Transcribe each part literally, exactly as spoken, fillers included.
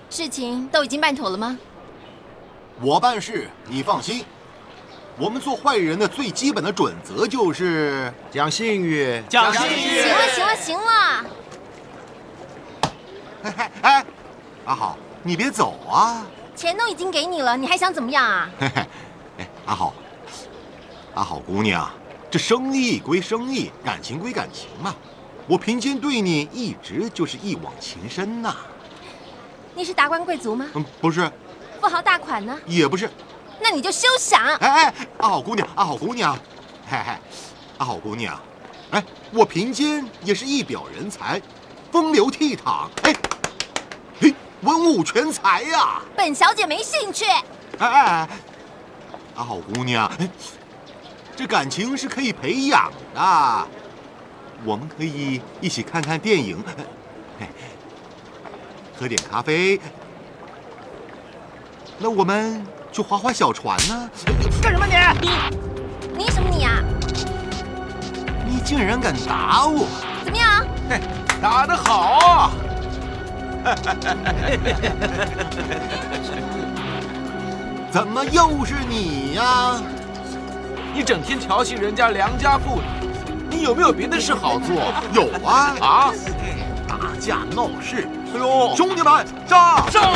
事情都已经办妥了吗？ 我办事，你放心。我们做坏人的最基本的准则就是讲信誉， 讲信誉。 行了，行了，行了。 哎哎，阿好，你别走啊！ 钱都已经给你了，你还想怎么样啊？ 嘿嘿，哎，阿好，阿好姑娘，这生意归生意，感情归感情嘛。我平间对你一直就是一往情深呐。 你是达官贵族吗？ 嗯，不是。 富豪大款呢？ 也不是。 那你就休想！ 哎哎，阿好姑娘，阿好姑娘，嘿嘿，阿好姑娘，哎，我平间也是一表人才，风流倜傥，哎，嘿，文武全才呀、啊！ 本小姐没兴趣。 哎哎，阿好姑娘，哎，这感情是可以培养的，我们可以一起看看电影，哎，喝点咖啡，那我们。去划划小船呢？ 干什么你？ 你你什么你呀、啊？ 你竟然敢打我！ 怎么样？ 嘿，打得好！ 怎么又是你呀？ 你整天调戏人家良家妇女，你有没有别的事好做？ 有啊！ 啊！ 打架闹事！哎呦，兄弟们，上！ 上！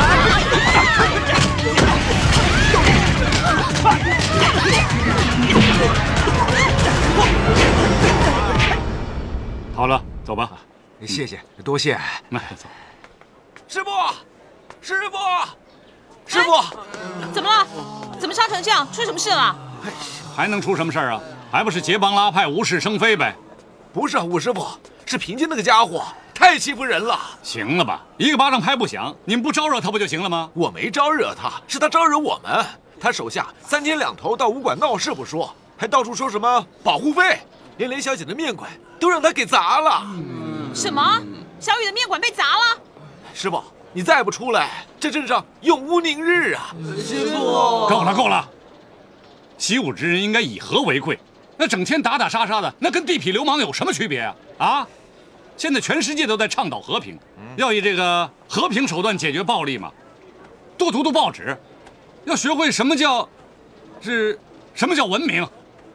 好了，走吧。 谢谢，多谢。 那走。 师傅，师傅，师傅， 怎么了？怎么杀成这样？出什么事了？ 还能出什么事啊？还不是结帮拉派，无事生非呗。 不是啊，武师傅，是平间那个家伙太欺负人了。 行了吧，一个巴掌拍不响，你们不招惹他不就行了吗？ 我没招惹他，是他招惹我们。他手下三天两头到武馆闹事不说，还到处说什么保护费，连雷小姐的面馆都让他给砸了。 嗯、什么？小雨的面馆被砸了？ 师傅，你再不出来，这镇上永无宁日啊！ 师傅， 够了够了，习武之人应该以和为贵，那整天打打杀杀的，那跟地痞流氓有什么区别啊？啊！现在全世界都在倡导和平，要以这个和平手段解决暴力嘛。多读读报纸，要学会什么叫，是，什么叫文明。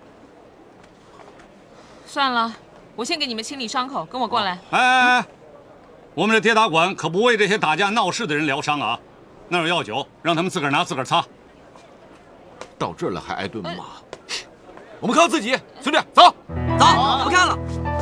算了，我先给你们清理伤口，跟我过来。 哎哎哎，我们这跌打馆可不为这些打架闹事的人疗伤啊！那有药酒，让他们自个儿拿自个儿擦。 到这儿了还挨顿骂，我们靠自己，兄弟，走走，不看了。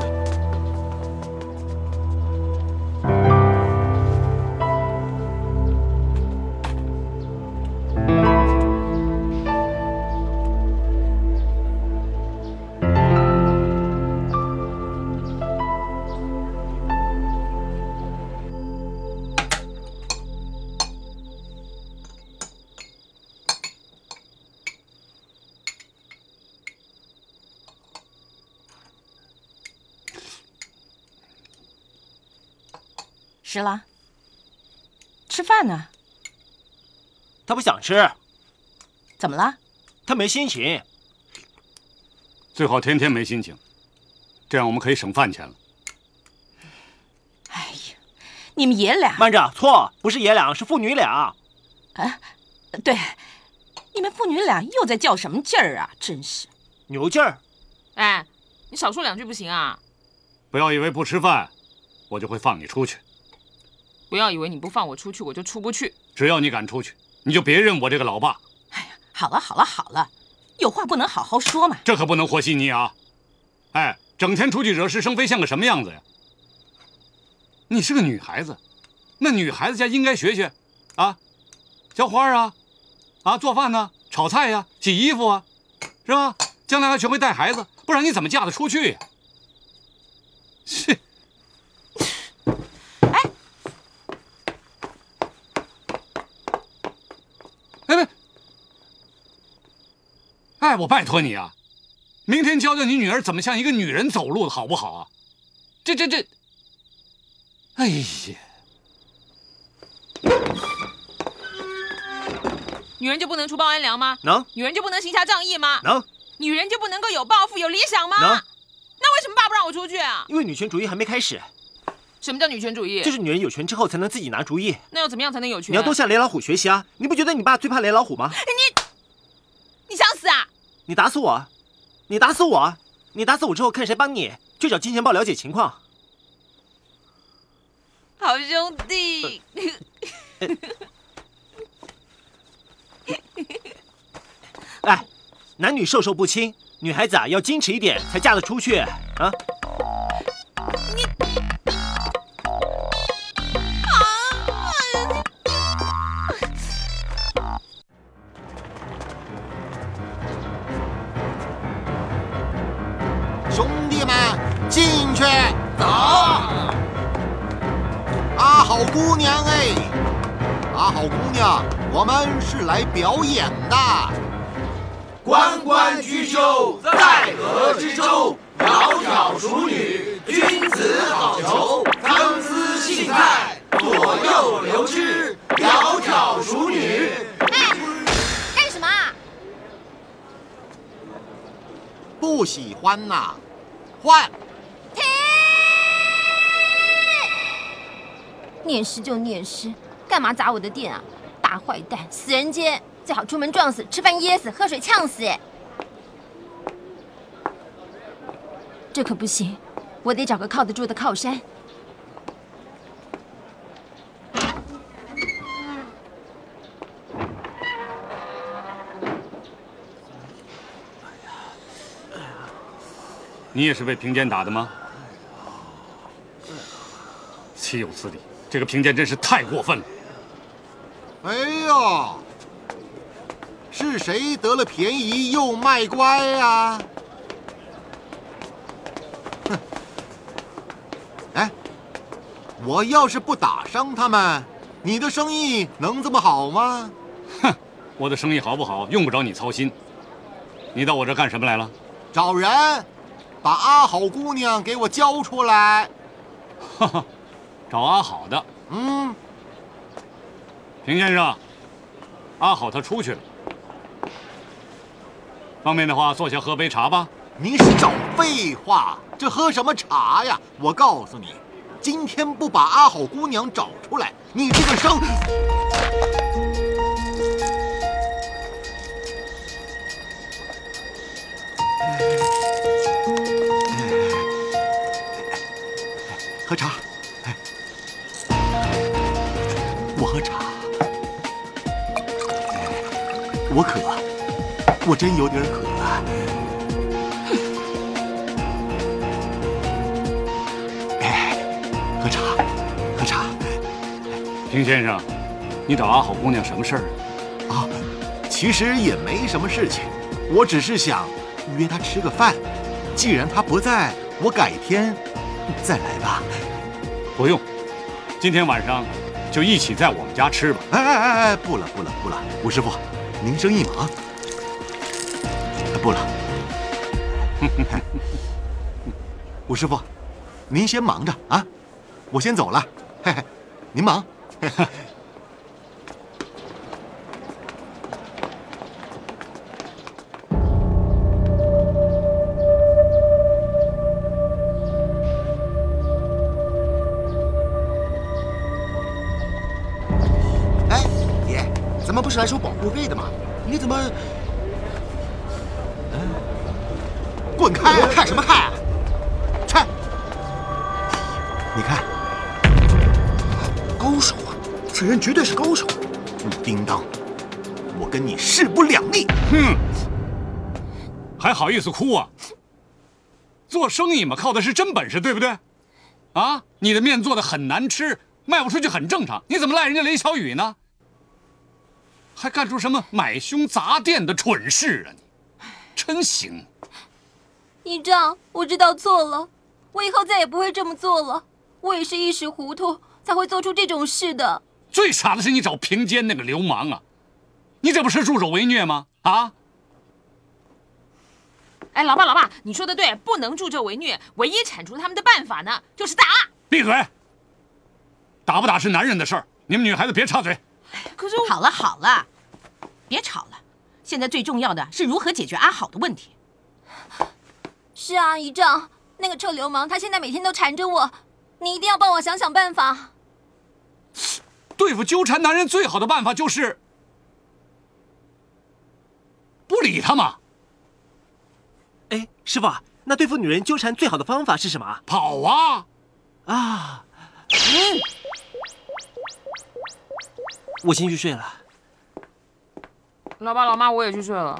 石郎，吃饭呢？ 他不想吃。 怎么了？ 他没心情。 最好天天没心情，这样我们可以省饭钱了。 哎呀，你们爷俩…… 慢着，错，不是爷俩，是父女俩。 啊，对，你们父女俩又在较什么劲儿啊？真是牛劲儿。 哎，你少说两句不行啊！ 不要以为不吃饭，我就会放你出去。 不要以为你不放我出去，我就出不去。 只要你敢出去，你就别认我这个老爸。 哎呀，好了好了好了，有话不能好好说嘛。 这可不能和稀泥啊！哎，整天出去惹是生非，像个什么样子呀？你是个女孩子，那女孩子家应该学学，啊，浇花啊，啊，做饭呢、啊，炒菜呀、啊，洗衣服啊，是吧？将来还学会带孩子，不然你怎么嫁得出去呀？是。哎，我拜托你啊，明天教教你女儿怎么像一个女人走路，好不好啊？这这这，哎呀， 女人就不能除暴安良吗？ 能。 女人就不能行侠仗义吗？ 能。 女人就不能够有抱负、有理想吗？ 能。 那为什么爸不让我出去啊？ 因为女权主义还没开始。 什么叫女权主义？ 就是女人有权之后才能自己拿主意。 那要怎么样才能有权？ 你要多向雷老虎学习啊！你不觉得你爸最怕雷老虎吗？ 你，你想死啊？ 你打死我！你打死我！你打死我之后，看谁帮你去找金钱豹了解情况。 好兄弟。 哎，男女授受不亲，女孩子啊要矜持一点才嫁得出去啊！ 你兄弟们，进去！ 走。 阿好姑娘哎，阿好姑娘，我们是来表演的。 关关雎鸠，在河之洲。窈窕淑女，君子好逑。参差荇菜，左右流之。窈窕淑女。 哎，干什么啊？ 不喜欢呐，换。 停！念诗就念诗，干嘛砸我的店啊？大坏蛋，死人街！最好出门撞死，吃饭噎死，喝水呛死！哎，这可不行，我得找个靠得住的靠山。 你也是被平坚打的吗？岂有此理！这个平坚真是太过分了。 哎呀，是谁得了便宜又卖乖呀？哼！哎，我要是不打伤他们，你的生意能这么好吗？ 哼，我的生意好不好，用不着你操心。你到我这干什么来了？ 找人，把阿好姑娘给我交出来。 哈哈，找阿好的。 嗯。 平先生，阿好他出去了，方便的话坐下喝杯茶吧。 你是找废话，这喝什么茶呀？我告诉你，今天不把阿好姑娘找出来，你这个生……喝茶，我喝茶。我渴，我真有点渴。哎，喝茶，喝茶。 平先生，你找阿好姑娘什么事儿啊？其实也没什么事情，我只是想约她吃个饭。既然她不在，我改天再来吧。 不用，今天晚上就一起在我们家吃吧。 哎哎哎哎，不了不了不了，吴师傅。您生意忙，不了。吴师傅，您先忙着啊，我先走了。嘿嘿，您忙。 哎，爷，咱们不是来收保护费的吗？你怎么？ 嗯，滚开！ 看什么看啊？ 去！你看， 高手啊！此人绝对是高手。 武叮当，我跟你势不两立。 哼，还好意思哭啊？做生意嘛，靠的是真本事，对不对？啊，你的面做的很难吃，卖不出去很正常。你怎么赖人家雷小雨呢？还干出什么买凶砸店的蠢事啊！你真行！ 姨丈，我知道错了，我以后再也不会这么做了。我也是一时糊涂，才会做出这种事的。 最傻的是你找平坚那个流氓啊！你这不是助纣为虐吗？啊！ 哎，老爸，老爸，你说的对，不能助纣为虐，唯一铲除他们的办法呢，就是打。 闭嘴！打不打是男人的事儿，你们女孩子别插嘴。 可是我好了好了，别吵了。现在最重要的是如何解决阿好的问题。 是啊，姨丈，那个臭流氓他现在每天都缠着我， 你一定要帮我想想办法。 对付纠缠男人最好的办法就是不理他嘛。 哎，师傅，那对付女人纠缠最好的方法是什么？ 跑啊！ 啊！嗯，我先去睡了。 老爸老妈，我也去睡了。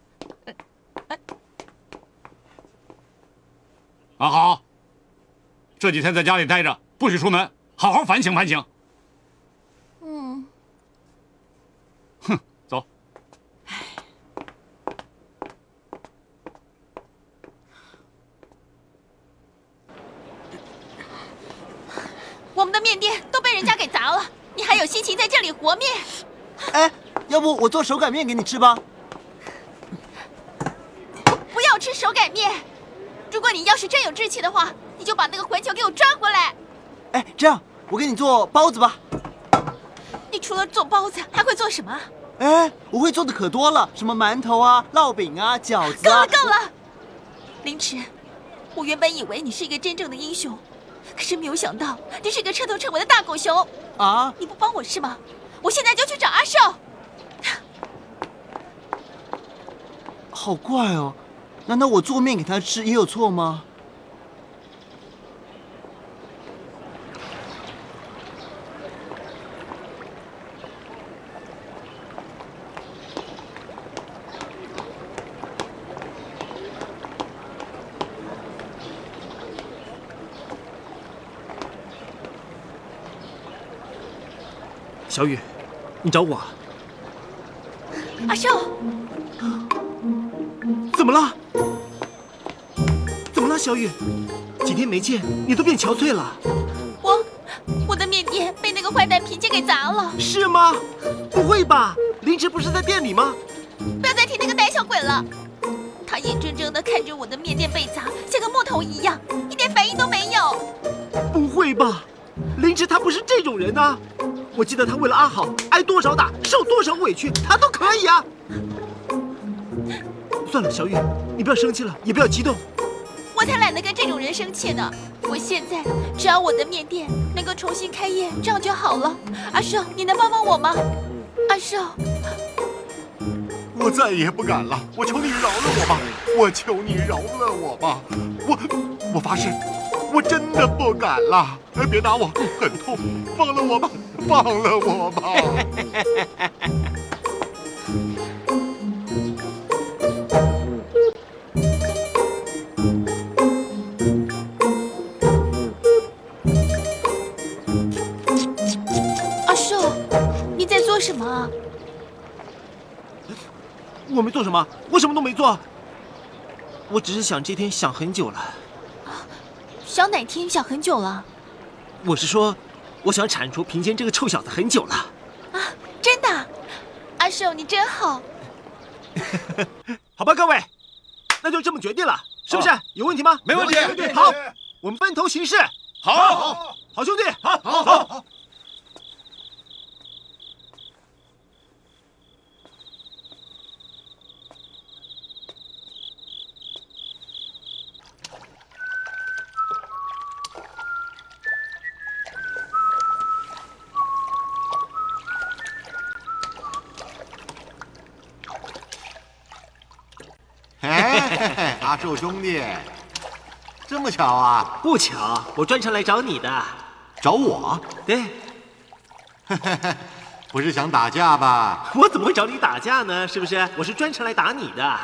啊好，这几天在家里待着，不许出门，好好反省反省。 嗯。 哼，走。 我们的面店都被人家给砸了，你还有心情在这里和面？ 哎，要不我做手擀面给你吃吧？ 不要吃手擀面！如果你要是真有志气的话，你就把那个混球给我抓回来。 哎，这样我给你做包子吧。 你除了做包子，还会做什么？ 哎，我会做的可多了，什么馒头啊、烙饼啊、饺子啊。 够了够了，凌迟，我原本以为你是一个真正的英雄，可是没有想到你是个彻头彻尾的大狗熊啊！ 你不帮我是吗？我现在就去找阿寿。 好怪哦，难道我做面给他吃也有错吗？ 小雨，你找我？ 阿寿， 怎么了？怎么了，小雨？几天没见，你都变憔悴了。 我，我的面店被那个坏蛋平街给砸了。 是吗？不会吧？凌迟不是在店里吗？ 不要再提那个胆小鬼了。他眼睁睁地看着我的面店被砸，像个木头一样，一点反应都没有。 不会吧？凌迟他不是这种人啊！我记得他为了阿好，挨多少打，受多少委屈，他都可以啊。算了，小雨，你不要生气了，也不要激动。 我才懒得跟这种人生气呢。我现在只要我的面店能够重新开业，这样就好了。阿寿，你能帮帮我吗？阿寿， 我再也不敢了，我求你饶了我吧，我求你饶了我吧，我我发誓，我真的不敢了。哎，别打我，很痛，放了我吧，放了我吧。 阿寿，你在做什么啊？ 我没做什么，我什么都没做。我只是想这天想很久了。 想哪天想很久了？ 我是说，我想铲除平间这个臭小子很久了。 啊，真的？阿寿，你真好。 好吧，各位，那就这么决定了，是不是？有问题吗？ 没问题。 好，我们分头行事。 好， 好，好兄弟， 好，好，好。 哎，阿寿兄弟，这么巧啊？ 不巧，我专程来找你的。 找我？ 对。 不是想打架吧？ 我怎么会找你打架呢？是不是？我是专程来打你的。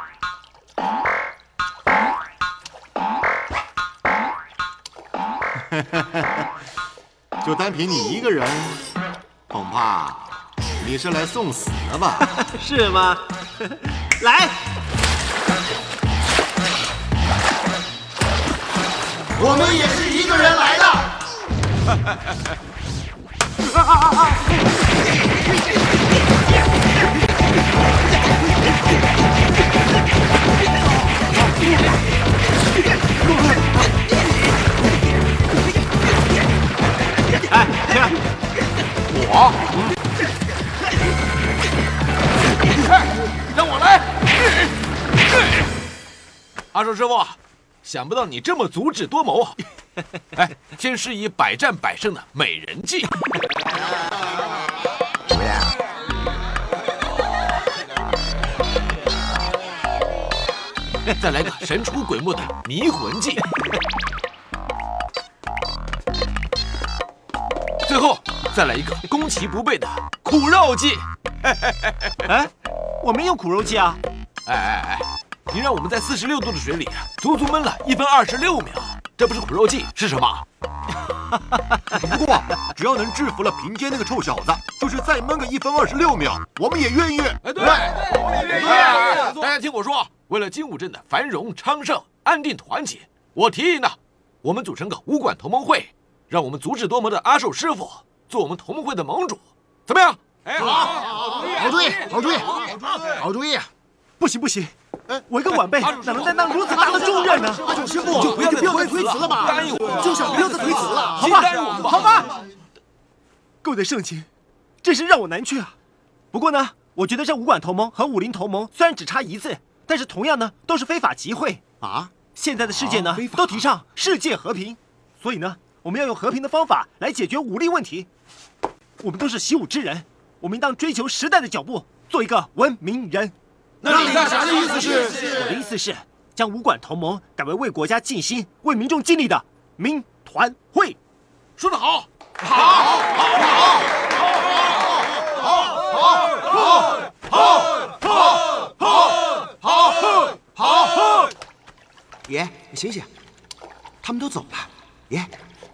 就单凭你一个人，恐怕你是来送死的吧？ 是吗？来。 我们也是一个人来的。 哎，停！ 我，让我来。阿寿师傅，想不到你这么足智多谋啊！ 哎，先施以百战百胜的美人计。再来个神出鬼没的迷魂计。最后再来一个攻其不备的苦肉计。 哎，我没有苦肉计啊！ 哎哎哎，你让我们在四十六度的水里足足闷了一分二十六秒，这不是苦肉计是什么？ 不过只要能制服了平间那个臭小子，就是再闷个一分二十六秒，我们也愿意。 哎，对，我们也愿意。大家听我说，为了精武镇的繁荣昌盛、安定团结，我提议呢，我们组成个武馆同盟会。让我们足智多谋的阿寿师傅做我们同盟会的盟主，怎么样？哎，好， 好主意，好主意，好主意！ 不行不行，我一个晚辈哪能担当如此大的重任呢？ 阿寿师傅，就不要再推辞了吧， 答应我， 就是不要再推辞了， 好吧，好吧。各位的盛情，真是让我难却啊。不过呢，我觉得这武馆同盟和武林同盟虽然只差一字，但是同样呢都是非法集会啊。 现在的世界呢都提倡世界和平，所以呢。我们要用和平的方法来解决武力问题。我们都是习武之人，我们应当追求时代的脚步，做一个文明人。 那你大侠的意思是？ 我的意思是，将武馆同盟改为为国家尽心、为民众尽力的民团会。 说得好， 好，好，好，好，好，好，好，好。 爷，你醒醒，他们都走了。爷，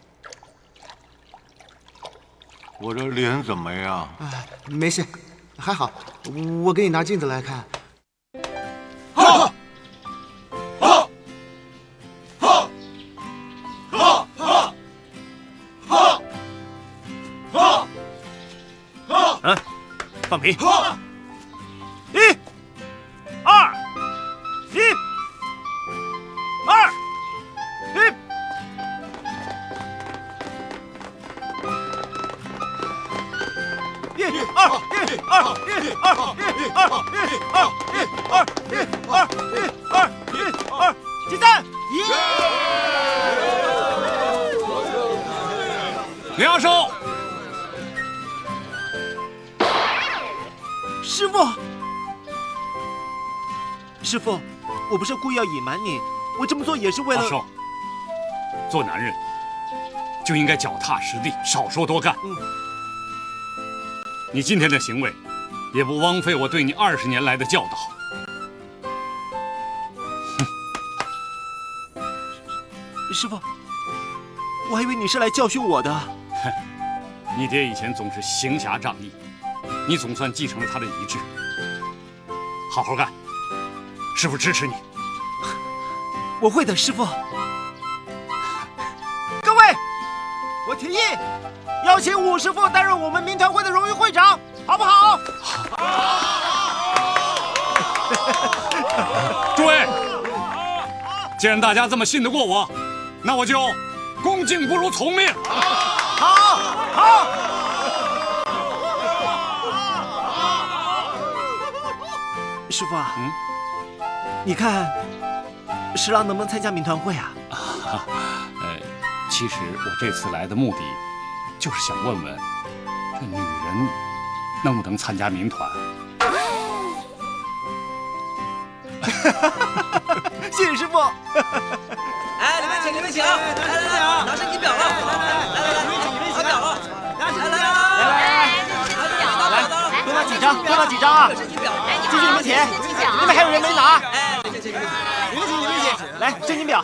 我这脸怎么样？ 哎，没事，还好。我给你拿镜子来看。 好，好，好，好，好，好，好，好。 嗯，放平。 好， 一，二，一，二，一。一二一二一二一二一二一二一二一二一二，解散！ 林阿寿， 师傅，师傅，我不是故意要隐瞒你，我这么做也是为了。 阿寿，做男人就应该脚踏实地，少说多干。嗯。你今天的行为，也不枉费我对你二十年来的教导。 师傅，我还以为你是来教训我的。 哼，你爹以前总是行侠仗义，你总算继承了他的遗志。好好干，师傅支持你。 我会的，师傅。各位，我提议。邀请武师傅担任我们民团会的荣誉会长，好不好？ 诸位，既然大家这么信得过我，那我就恭敬不如从命。 好，好。师傅啊，嗯，你看，十郎能不能参加民团会啊？ 啊，呃，其实我这次来的目的。就是想问问，这女人能不能参加民团？ 谢谢师傅。 哎，你们请，你们请，来来来，拿升级表了，来来来来来，你们请，你们请，拿表了，来来来来来， 来，多拿几张，多拿几张啊！ 升级表， 哎，记住你们钱，你们还有人没拿。哎，你们请，你们请，你们请，来升级表。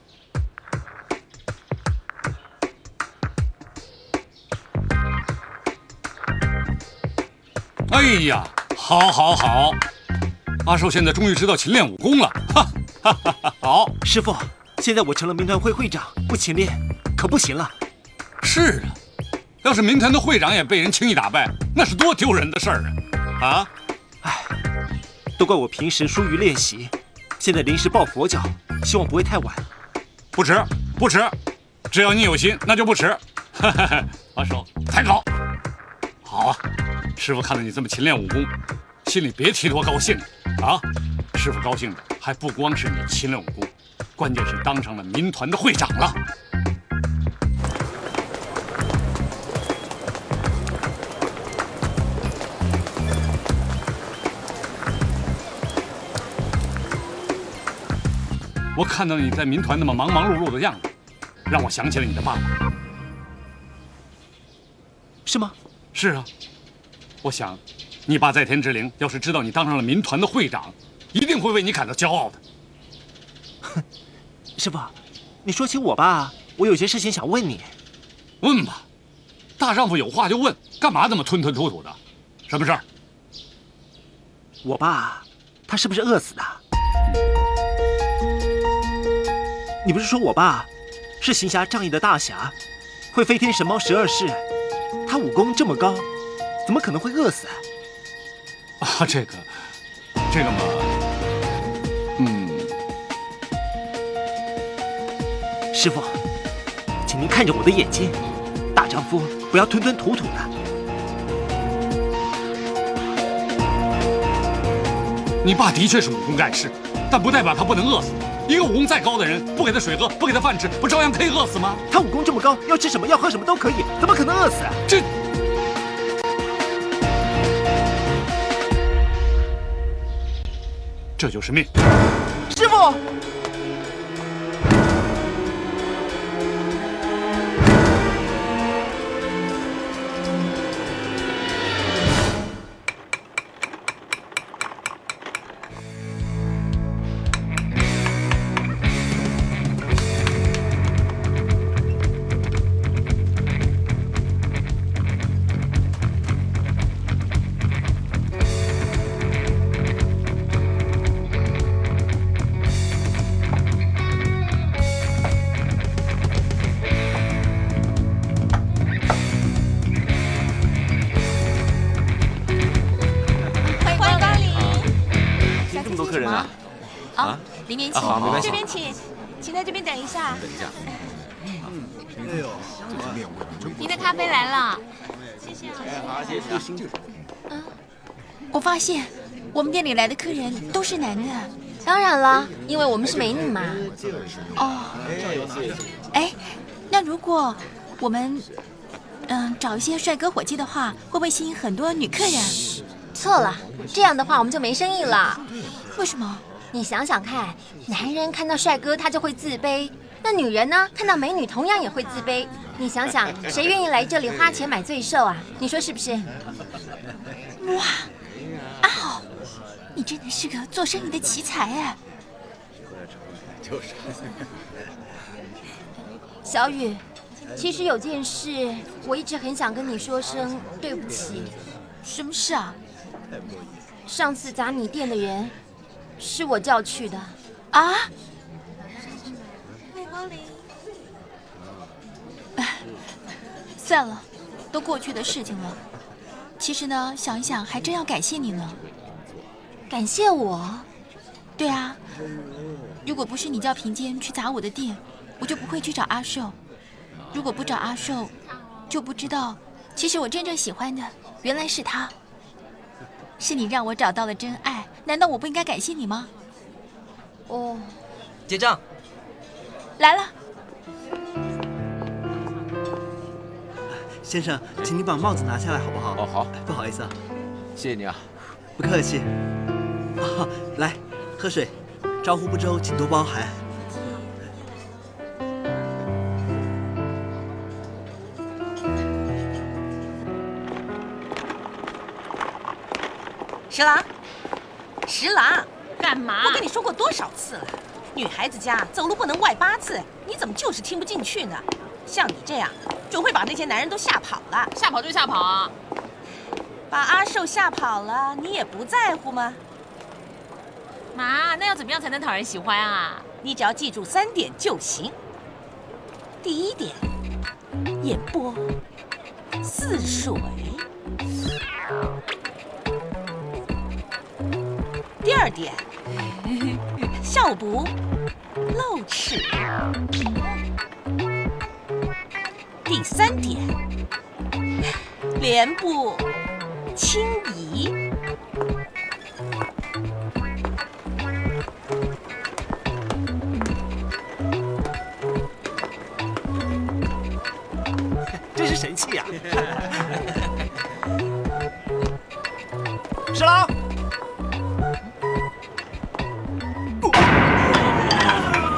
哎呀，好，好，好！阿寿现在终于知道勤练武功了，哈，哈哈哈！好， 师傅，现在我成了民团会会长，不勤练可不行了。 是啊，要是民团的会长也被人轻易打败，那是多丢人的事儿啊！啊， 哎，都怪我平时疏于练习，现在临时抱佛脚，希望不会太晚。 不迟，不迟，只要你有心，那就不迟。哈哈哈！阿寿，抬高！好啊。师傅看到你这么勤练武功，心里别提多高兴了啊！师傅高兴的还不光是你勤练武功，关键是当上了民团的会长了。 我看到你在民团那么忙忙碌碌的样子，让我想起了你的爸爸。 是吗？ 是啊，我想，你爸在天之灵要是知道你当上了民团的会长，一定会为你感到骄傲的。 哼，师傅，你说起我爸，我有些事情想问你。 问吧，大丈夫有话就问，干嘛那么吞吞吐吐的？什么事儿？ 我爸，他是不是饿死的？你不是说我爸是行侠仗义的大侠，会飞天神猫十二式？他武功这么高，怎么可能会饿死啊？ 啊，这个，这个嘛，嗯， 师傅，请您看着我的眼睛，大丈夫不要吞吞吐吐的。 你爸的确是武功盖世，但不代表他不能饿死。一个武功再高的人，不给他水喝，不给他饭吃，不照样可以饿死吗？ 他武功这么高，要吃什么要喝什么都可以，怎么可能饿死？ 这，这就是命。 师傅。 里面请， 好，没关系。 这边请，请在这边等一下。 等一下。 哎呦，这个面味真不错。 您的咖啡来了，谢谢啊。 好，谢谢。 嗯，我发现我们店里来的客人都是男的。 当然了，因为我们是美女嘛。 哦。哎，那如果我们嗯找一些帅哥伙计的话，会不会吸引很多女客人？ 错了，这样的话我们就没生意了。 为什么？ 你想想看，男人看到帅哥他就会自卑，那女人呢，看到美女同样也会自卑。你想想，谁愿意来这里花钱买罪受啊？你说是不是？ 哇，阿豪，你真的是个做生意的奇才哎！ 就是。 小雨，其实有件事，我一直很想跟你说声对不起。 什么事啊？ 上次砸你店的人。是我叫去的， 啊！欢迎光临。哎，算了，都过去的事情了。其实呢，想一想，还真要感谢你呢。 感谢我？ 对啊，如果不是你叫平间去砸我的店，我就不会去找阿寿。如果不找阿寿，就不知道，其实我真正喜欢的原来是他。是你让我找到了真爱，难道我不应该感谢你吗？ 哦， 结账。 来了。 先生，请你把帽子拿下来好不好？ 哦，好。 不好意思啊。 谢谢你啊。 不客气。啊，来，喝水。招呼不周，请多包涵。 十郎，十郎， 干嘛？ 我跟你说过多少次了，女孩子家走路不能外八字，你怎么就是听不进去呢？像你这样，准会把那些男人都吓跑了。 吓跑就吓跑啊！ 把阿寿吓跑了，你也不在乎吗？ 妈，那要怎么样才能讨人喜欢啊？ 你只要记住三点就行。第一点，眼波似水。第二点，笑不露齿。第三点，脸不轻移。 真是神气呀！十郎。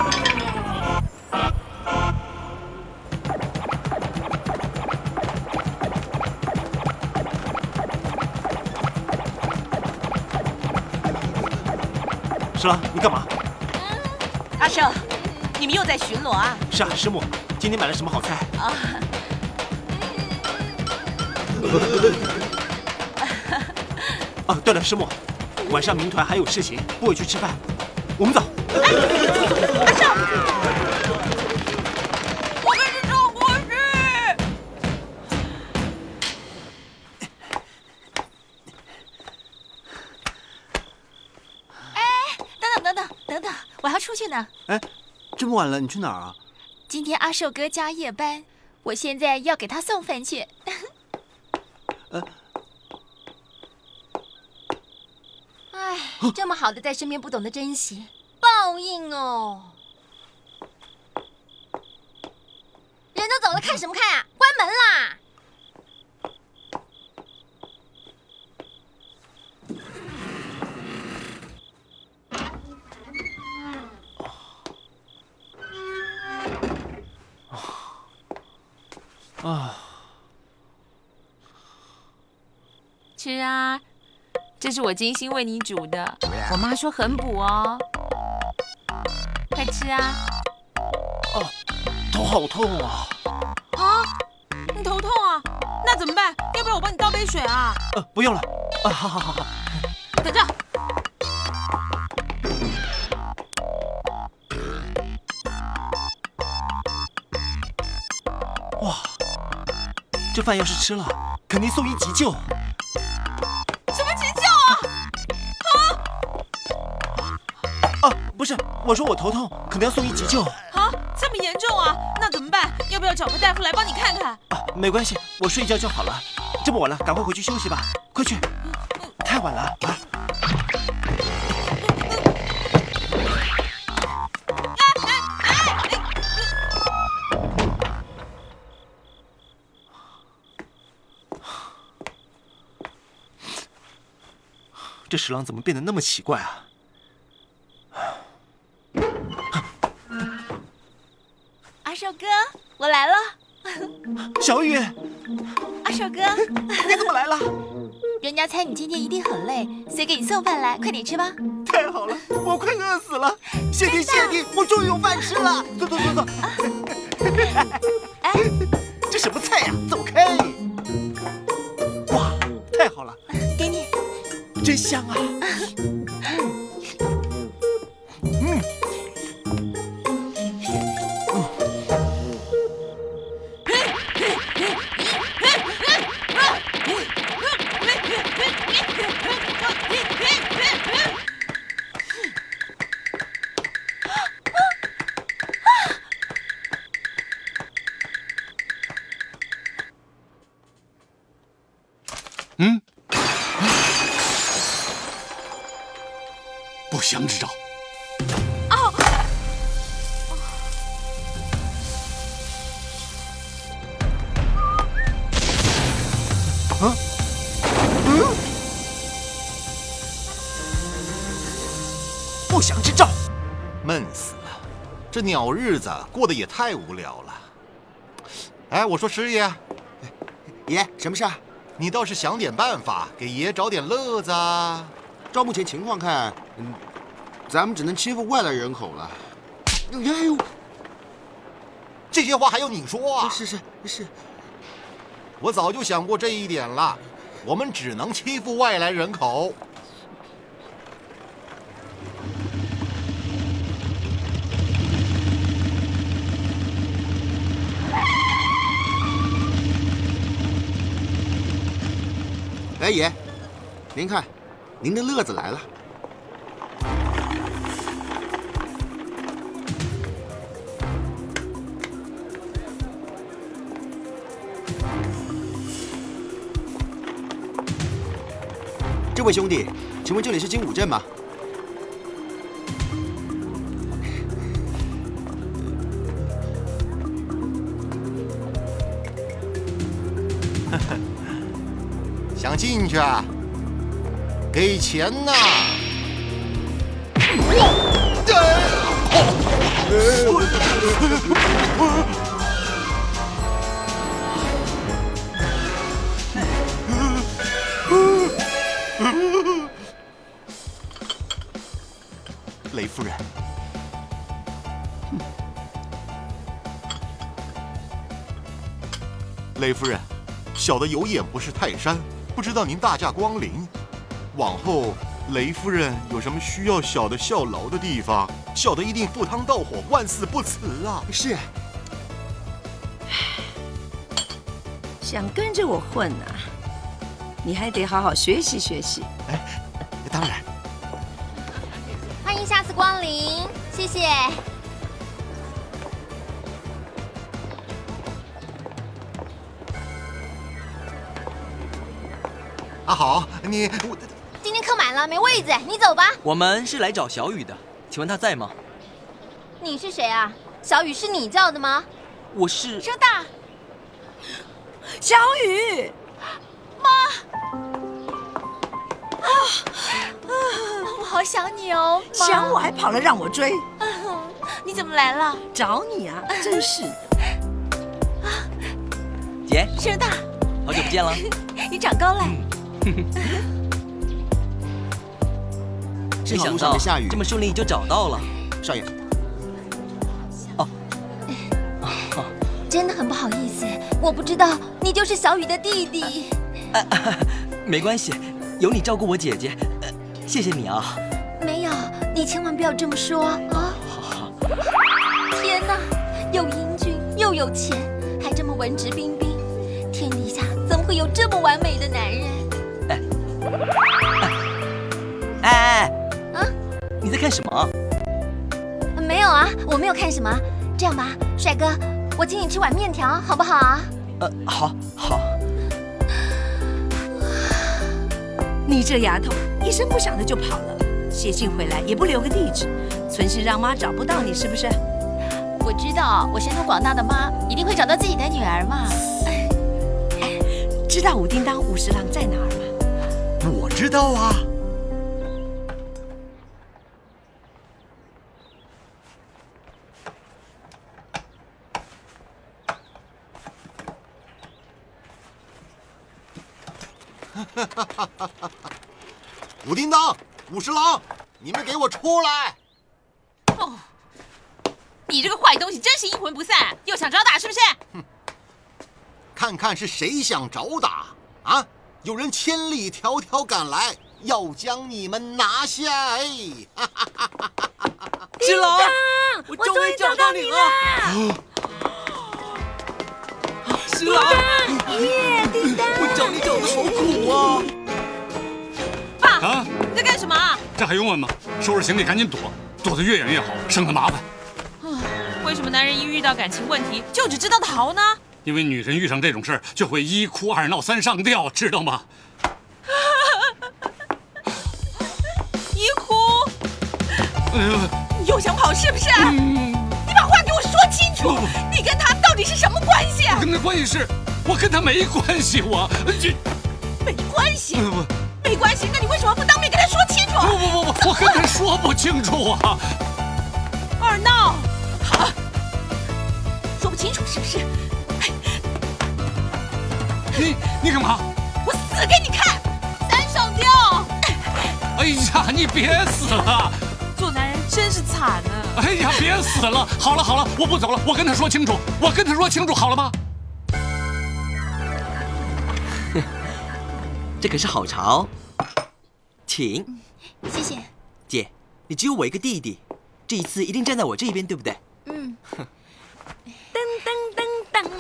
十郎，你干嘛？ 阿寿，你们又在巡逻啊？ 是啊，师母，今天买了什么好菜？ 啊。 哦，对了，师母，晚上民团还有事情，不回去吃饭，我们走。 哎，阿寿，我跟你走过去。 哎，等等等等等等，我还要出去呢。 哎，这么晚了，你去哪儿啊？ 今天阿寿哥加夜班，我现在要给他送饭去。 呃。 哎，这么好的在身边不懂得珍惜，报应哦！人都走了，看什么看啊？关门啦！ 啊！ 吃啊！这是我精心为你煮的，我妈说很补哦。快吃啊！ 哦，头好痛啊！ 啊，你头痛啊？那怎么办？要不要我帮你倒杯水啊？ 呃，不用了。啊，好好好好。 等着。 哇，这饭要是吃了，肯定送医急救。 什么急救啊？ 啊！啊，不是，我说我头痛，可能要送医急救。 啊，这么严重啊？那怎么办？要不要找个大夫来帮你看看？ 啊，没关系，我睡一觉就好了。这么晚了，赶快回去休息吧，快去！太晚了啊！这十郎怎么变得那么奇怪啊？ 阿寿哥，我来了。 小雨， 阿寿哥， 你怎么来了？ 人家猜你今天一定很累，所以给你送饭来，快点吃吧。 太好了，我快饿死了！谢天谢地，我终于有饭吃了！走走走走。 哎， 这什么菜呀？走开！哇，太好了， 给你。 真香啊！嗯， 嗯。不祥之兆！ 哦， 啊，嗯，不祥之兆， 闷死了！这鸟日子过得也太无聊了。哎，我说师爷， 爷，什么事啊？ 你倒是想点办法，给爷找点乐子啊！ 照目前情况看，嗯，咱们只能欺负外来人口了。哎呦， 这些话还要你说啊？ 是是是， 我早就想过这一点了。我们只能欺负外来人口。 哎，爷，您看。您的乐子来了。这位兄弟，请问这里是精武镇吗？ 想进去啊？给钱呐！ 夫人。雷夫人，小的有眼不识泰山，不知道您大驾光临。往后雷夫人有什么需要小的效劳的地方，小的一定赴汤蹈火，万死不辞啊！ 是。 想跟着我混啊，你还得好好学习学习。 哎，当然。 欢迎下次光临，谢谢。 阿豪，你我今天课满了，没位子，你走吧。 我们是来找小雨的，请问他在吗？ 你是谁啊？小雨是你叫的吗？ 我是声大。 小雨， 妈。啊啊！我好想你哦，妈。 想我还跑了让我追。 嗯，你怎么来了？ 找你啊，真是。 姐， 声大， 好久不见了。 你长高了。 没想到下雨， 这么顺利就找到了， 少爷。 哦， 真的很不好意思，我不知道你就是小雨的弟弟。 啊啊、没关系，有你照顾我姐姐，呃、谢谢你啊。 没有，你千万不要这么说啊！ 好好。 天哪，又英俊又有钱，还这么文质彬彬，天底下怎么会有这么完美的男人？ 哎哎哎！ 啊！ 你在看什么？ 没有啊，我没有看什么。这样吧，帅哥，我请你吃碗面条，好不好啊？ 呃，好，好。 你这丫头，一声不响的就跑了，写信回来也不留个地址，存心让妈找不到你，是不是？ 我知道，我神通广大的妈一定会找到自己的女儿嘛。 哎，知道武叮当武十郎在哪儿吗？ 我知道啊。武叮当、武十郎，你们给我出来！ 哦，你这个坏东西真是阴魂不散，又想找打是不是？ 哼，看看是谁想找打啊！有人千里迢迢赶来，要将你们拿下！哎， 十郎， 我终于找到你了！ 十郎， 耶，叮当， 我找你找的好苦啊！ 爸， 啊， 你在干什么？ 这还用问吗？收拾行李，赶紧躲，躲得越远越好，省得麻烦。 为什么男人一遇到感情问题就只知道逃呢？ 因为女人遇上这种事儿就会一哭二闹三上吊，知道吗？ 一哭， 呃， 你又想跑是不是？ 嗯、 你把话给我说清楚，你跟他到底是什么关系？ 我跟他关系是，我跟他没关系，我这没关系， 不不， 没关系，那你为什么不当面跟他说清楚？ 不不不不，我跟他说不清楚啊！ 二闹，好，说不清楚是不是？ 你你干嘛？ 我死给你看！三上吊！ 哎呀，你别死了！ 做男人真是惨呢！ 哎呀，别死了！好了好了，我不走了，我跟他说清楚，我跟他说清楚，好了吗？ 这可是好茶，请。 谢谢。 姐，你只有我一个弟弟，这一次一定站在我这边，对不对？ 嗯。 噔噔噔噔。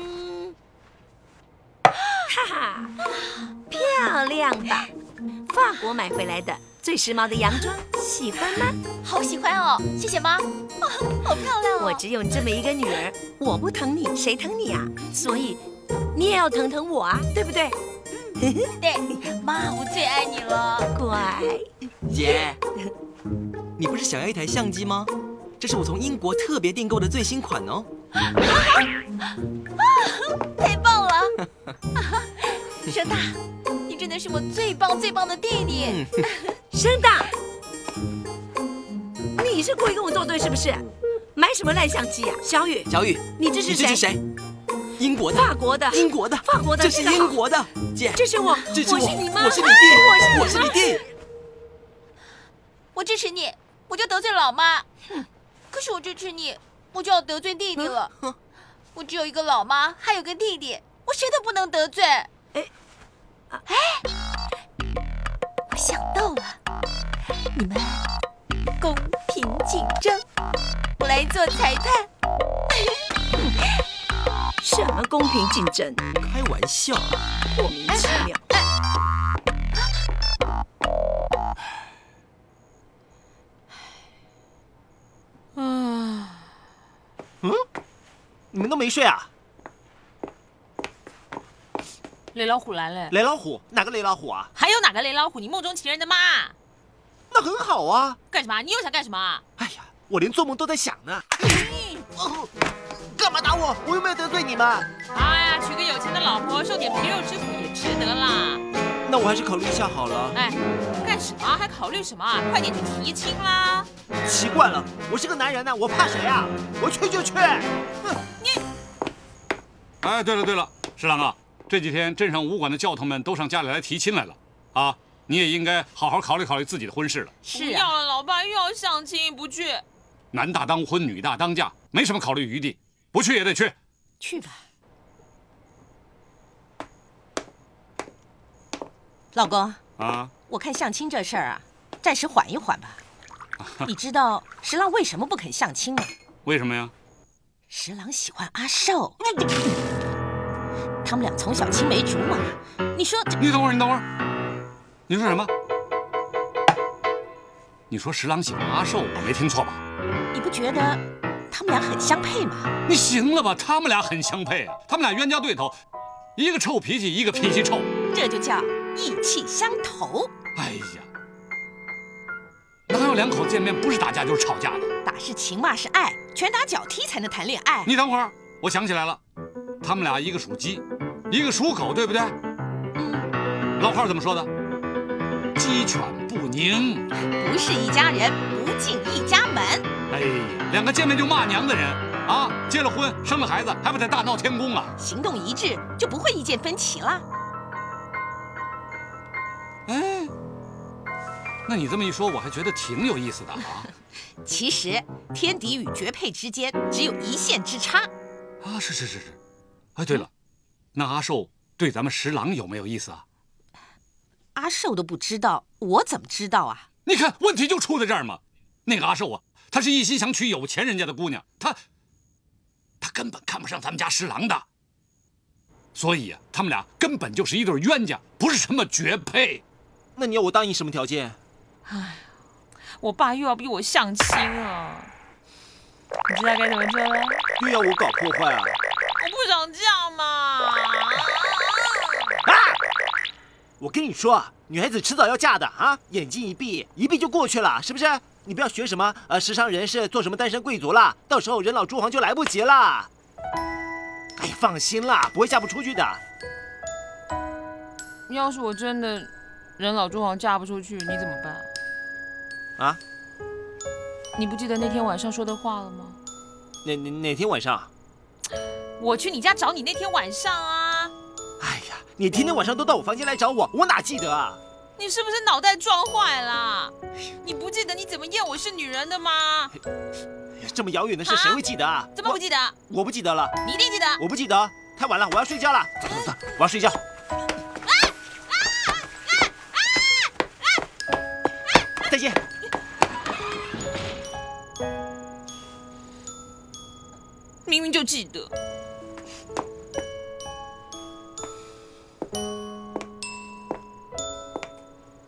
哈哈，漂亮吧？法国买回来的最时髦的洋装，喜欢吗？ 好喜欢哦，谢谢妈。哇，好漂亮哦！ 我只有这么一个女儿，我不疼你，谁疼你啊？所以你也要疼疼我啊，对不对？ 嗯，对，妈，我最爱你了。 乖。 姐，你不是想要一台相机吗？这是我从英国特别订购的最新款哦。 啊！太棒了！声大，你真的是我最棒最棒的弟弟。 声大，你是故意跟我作对是不是？买什么烂相机啊？小雨， 小雨， 你这是谁？ 你这是谁？英国的， 法国的， 英国的， 法国的， 这是英国的。姐， 这是我， 这是我， 我是你妈， 我是你弟， 我是我是你弟。 我支持你， 我就得罪老妈。哼！可是我支持你，我就要得罪弟弟了。我只有一个老妈，还有个弟弟，我谁都不能得罪。哎，哎，我想到了，你们公平竞争，我来做裁判。 什么公平竞争？ 开玩笑， 莫名其妙。 嗯，嗯，你们都没睡啊？ 雷老虎来了。 雷老虎？哪个雷老虎啊？ 还有哪个雷老虎？你梦中情人的妈。 那很好啊。 干什么？你又想干什么？ 哎呀，我连做梦都在想呢。哦，干嘛打我？我又没有得罪你们。 哎呀，娶个有钱的老婆，受点皮肉之苦也值得啦。 那我还是考虑一下好了。 哎，干什么？还考虑什么？快点去提亲啦！ 奇怪了，我是个男人呢，我怕谁啊？我去就去。哼， 你。 哎，对了对了，十郎啊，这几天镇上武馆的教头们都上家里来提亲来了啊，你也应该好好考虑考虑自己的婚事了。 是啊，不要了，老爸又要相亲，不去。 男大当婚，女大当嫁，没什么考虑余地，不去也得去。 去吧。老公啊， 我看相亲这事儿啊，暂时缓一缓吧。你知道十郎为什么不肯相亲吗？ 为什么呀？ 十郎喜欢阿寿，他们俩从小青梅竹马。你说…… 你等会儿，你等会儿，你说什么？你说十郎喜欢阿寿，我没听错吧？ 你不觉得他们俩很相配吗？ 你行了吧？他们俩很相配啊，他们俩冤家对头，一个臭脾气，一个脾气臭， 这就叫意气相投。 哎呀，哪有两口子见面不是打架就是吵架的？ 打是情，骂是爱，拳打脚踢才能谈恋爱。 你等会儿，我想起来了，他们俩一个属鸡，一个属狗，对不对？嗯。老话怎么说的？鸡犬不宁。 不是一家人，不进一家门。 哎呀，两个见面就骂娘的人啊，结了婚生了孩子还不得大闹天宫啊？ 行动一致就不会意见分歧了。 哎，那你这么一说，我还觉得挺有意思的啊。 其实天敌与绝配之间只有一线之差。 啊，是是是是。哎，对了，那阿寿对咱们十郎有没有意思啊？ 阿寿都不知道，我怎么知道啊？ 你看问题就出在这儿嘛。那个阿寿啊，他是一心想娶有钱人家的姑娘，他他根本看不上咱们家十郎的，所以啊，他们俩根本就是一对冤家，不是什么绝配。 那你要我答应什么条件？ 哎，我爸又要逼我相亲了，你知道该怎么做吗？ 又要我搞破坏啊？ 我不想这样嘛！ 啊！我跟你说，女孩子迟早要嫁的啊，眼睛一闭，一闭就过去了，是不是？你不要学什么呃时尚人士，做什么单身贵族啦，到时候人老珠黄就来不及了。哎呀，放心啦，不会嫁不出去的。 要是我真的人老珠黄嫁不出去，你怎么办？ 啊？ 你不记得那天晚上说的话了吗？ 哪哪哪天晚上？ 我去你家找你那天晚上啊！ 哎呀，你天天晚上都到我房间来找我，我哪记得啊？ 你是不是脑袋撞坏了？你不记得你怎么验我是女人的吗？ 这么遥远的事谁会记得啊？ 怎么不记得？ 我, 我不记得了。 你一定记得。 我不记得，太晚了，我要睡觉了。走走走，我要睡觉。啊啊啊啊啊！ 再见。 明明就记得。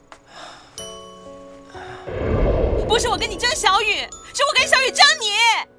不是我跟你争小雨，是我跟小雨争你。